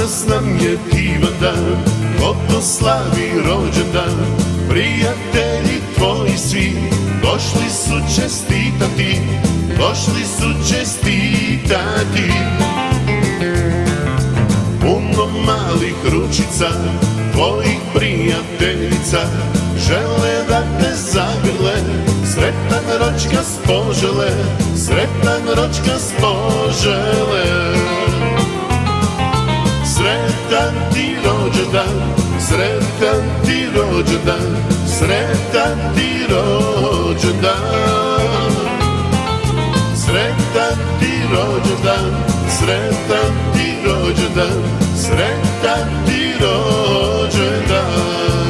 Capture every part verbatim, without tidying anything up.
Danas nam je divan dan, ko to slavi rođendan. Prijatelji tvoji svi došli su čestitati, došli su čestitati. Puno malih ručica tvojih prijateljica žele da te zagrle, sretan ročkas požele, sretan ročkas požele. Sretan ti rođendan, sretan ti rođendan, sretan ti rođendan. Sretan ti rođendan, sretan ti rođendan, sretan ti rođendan.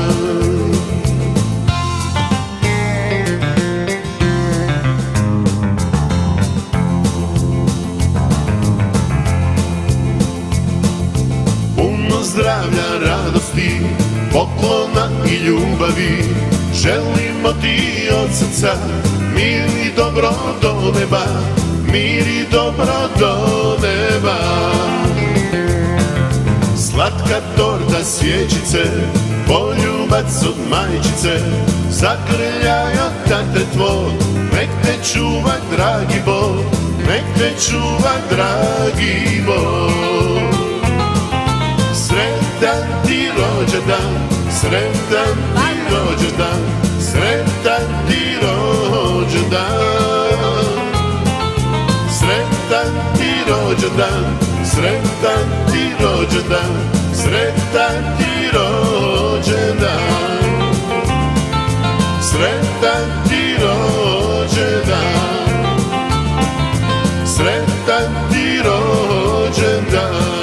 Zdravlja, radosti, poklona i ljubavi želimo ti od srca, mir i dobro do neba, mir i dobro do neba. Slatka torta, svječice, poljubac od majčice, zagrljaj od tate tvoj, nek te čuva dragi Bog, nek te čuva dragi Bog. Sretan ti rođendan, sretan ti rođendan, sretan ti rođendan. Sretan ti rođendan, sretan ti rođendan, sretan ti rođendan. Sretan ti rođendan, sretan ti rođendan.